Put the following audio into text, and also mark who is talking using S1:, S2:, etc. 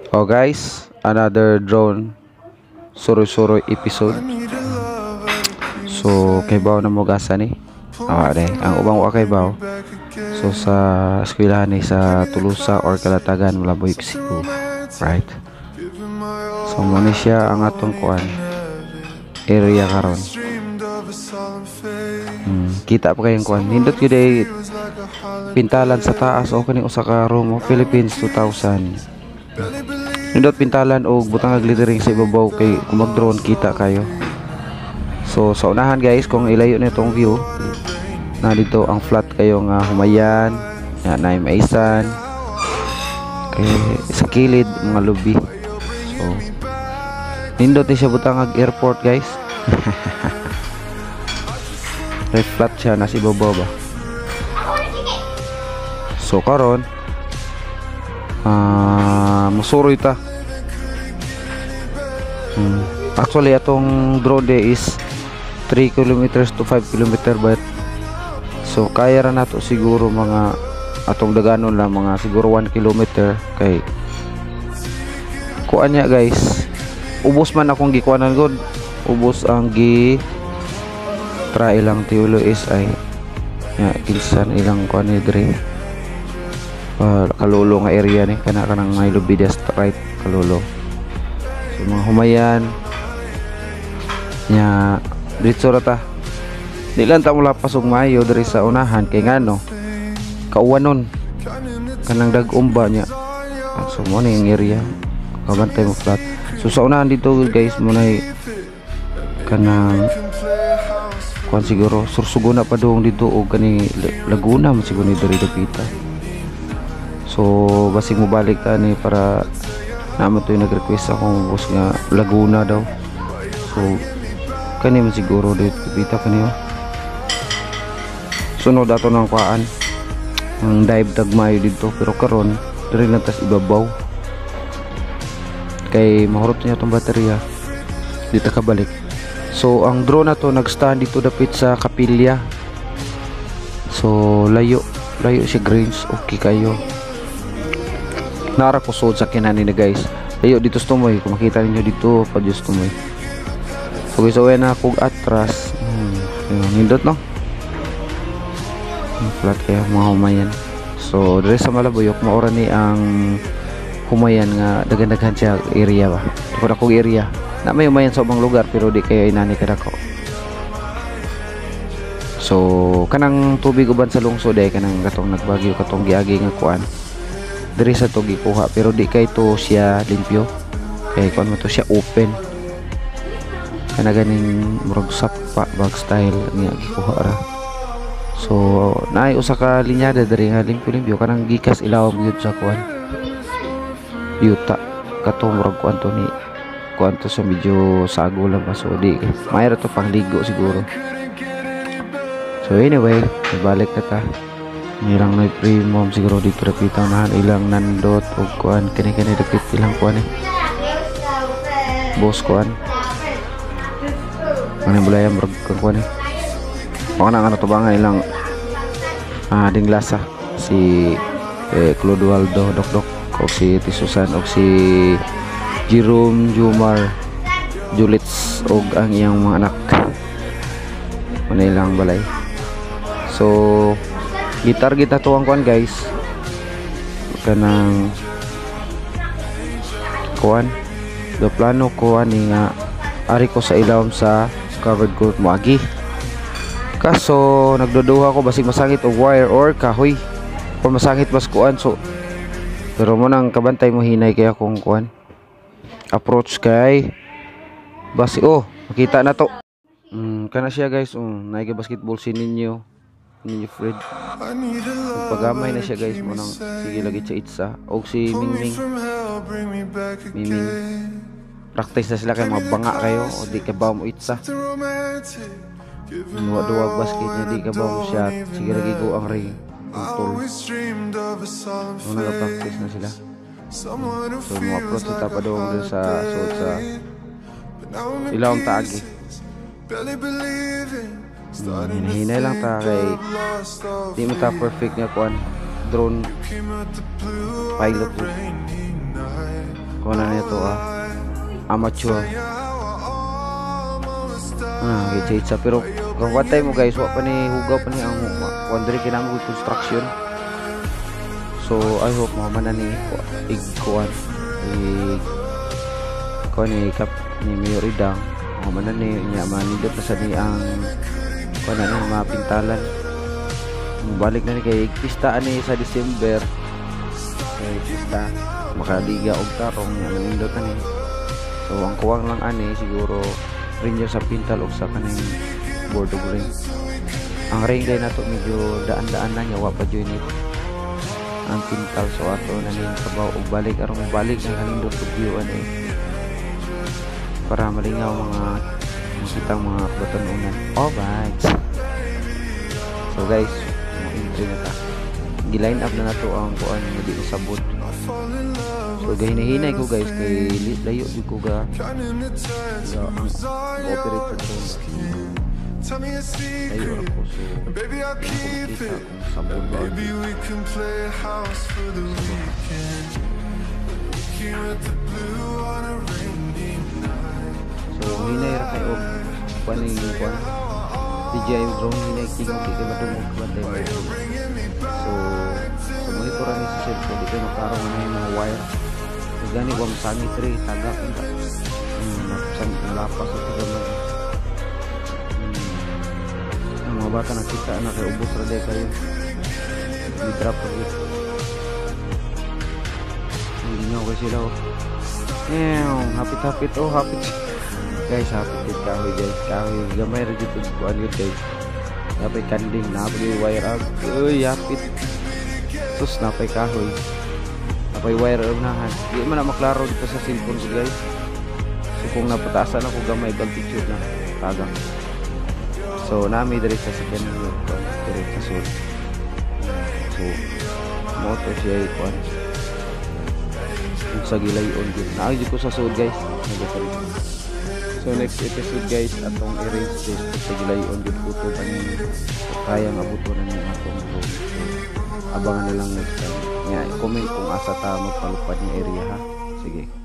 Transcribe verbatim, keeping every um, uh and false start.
S1: Oh guys, another drone suroy-suroy episode. So kay baw na mo gasa ni. Ah, de, ang ubang wa kay baw. So sa eskwelahan ni sa Tulusa or Kalatagan Malaboy Cebu, right? So mo ni siya ang atong kuan area karon. Hmm, kita pa kayong kuan. Nindot gyud ay pintalan sa taas o kani usa ka room of Philippines two thousand. Nindot pintalan o butang glittering sa ibabaw kay kung mag-drone kita kayo. So sa unahan guys, kung ilayo na itong view, na dito ang flat kayo nga humayan, na naim aisan, kay sa kilid mga lobby. So nindot ni siya butang ag airport guys. Right flat siya nasa ibabaw ba. So karon ah uh, musuroy ta. Hmm. Actually atong drone day is three kilometers to five kilometers but so kaya ra nato siguro mga atong daganon lang mga siguro one kilometer kay kuan niya guys. Ubos man akong gikuanan god. Ubos ang gi try lang tiulo is ay ya kinsan ilang kuan ni dre. Uh, kalolo nga area ni kana kanang may lubidas right kalolo. So mga humayan nya dito ra ta. Di lang ta mula pasog mayo diri sa unahan kay ngano kauwanon kanang dag-umba nya. So mo ni ang area kabantay mo flat. So sa unahan dito guys mo nay kanang kuan siguro Sursuguna pa doong dito o kani Laguna mo siguro ni diri dapita. So basig mo balik ta ni para naman to yung nag-request akong boss nga Laguna daw. So kani man siguro dito dapita kaniyo. Sunod ato ng kuan ang dive tagmayo dito pero karon diri lang tas ibabaw. Kay mahurot niya tong baterya dito ka balik. So ang drone na to nag-stand dito dapit sa kapilya. So layo layo siya grains okay kayo. Nara ko sod sa kinani na guys. Layo dito stumoy kung makita ninyo dito pa just stumoy. So guys away na kog atras. Hmm, nindot no. Flat kaya mga humayan. So diri sa Malaboyok maura ni ang humayan nga dagan-daghan siya area ba. Tukod akong area. Na may humayan sa ubang lugar pero di kayo inani kadako. So kanang tubig uban sa lungsod ay kanang katong nagbagyo katong giagi nga kuan. Diri sa to gikuha pero di kay to siya limpyo. Kay kuan mo to siya open. Kana ganing murag sapa bag style nga gikuha ra. So naay usa ka linyada diri nga limpyo-limpyo kanang gikas ilawom gyud sa kuan. Yuta katong murag kuan to ni kuan to sa medyo sago lang pa so di mayroon to pangligo siguro. So anyway balik na ta. Ilang may premium siguro dito rapitang nahan ilang nandot o kuan kani-kani dapit ilang kuan eh boss kuan ano bulaya murag kuan eh mga nang ano to ba nga ilang ah dinglasa si eh, Clodoaldo Dokdok o si Tisusan o si Jerome Jumar Julits og ang iyang mga anak ano ilang balay. So gitarget ato ang kuan guys kanang kuan do plano ko ani nga ari ko sa ilawom sa covered court mo agi kaso nagduduha ko basig masangit og wire or kahoy or masangit mas kuan. So pero mo nang kabantay mo hinay kaya kung kuan approach kay basi oh makita na to. Mm, kana siya guys um, naigi basketball si ninyo ninyo Fred pagamay na siya guys mo nang sige lagi sa itsa og si Mingming Miming practice na sila kay mga banga kayo o di ka ba mo itsa duwa-duwag basket niya di ka ba mo shot sige lagi go ang ring tol so nag-practice na sila. So mga approach kita pa doon sa suot sa ilawang taagi. Hmm, hinahinay lang ta kay di mo ta perfect nga kuan drone pilot. Kuha na nito ah. Amateur. Ah, gitsa pero kapatay mo guys, wa pa ni hugaw pa ni ang wondering kinamo construction. So I hope mo man ni igkuan ig kuan ni kap ni Mayor Idang mo man ni nya manindot na sa ni ang kuan na ni mga pintalan. Balik na ni kay pista ani sa December. Kay pista makaliga og tarong nya manindot na ni. So ang kuwang lang ani siguro renew sa pintal og sa kaning board of ring. Ang ring day nato medyo daan-daan na nya wa pa join it. Ang pintal so ato na ning trabaho og balik aron balik ang kanindot og view ani para malingaw mga makitang mga batanunan. Alright. So guys, mo entry na ta. Gi-line up na nato ang kuan nga di usabot. So gahinahinay ko guys kay layo di ko ga so, ang operate ko layo ako so baby I'll keep it baby we can play house for the weekend here at the blue on a rainy night. So hinay ra kayo paning kuan D J drone hinay tingog kay madumog bantay mo. So so monitoran ni si Chef di kayo makarong na yung mga wire gani ko masani tre tagak kita hmm napusan lapas ito gamay hmm ang mga bata nakita na kay ubos ra day kayo di drop rin hindi nyo ko sila oh ew hapit hapit oh hapit guys hapit kahoy guys kahoy gamay rin dito buwan yun guys napay kanding napay wire out uy hapit sus napay kahoy napay wire unahan di man na maklaro dito sa cellphone ko guys so kung napatasan ako gamay altitude na tagang so nami diri sa second floor diri sa sud so moto siya ikon kung sa gilayon din naagi ko sa sud guys so next episode guys atong i-range this sa gilayon din puto kanin kaya mabuto na ni atong room so abangan na lang next time. Yeah, comment kung asa ta magpalupad ng area ha. Sige.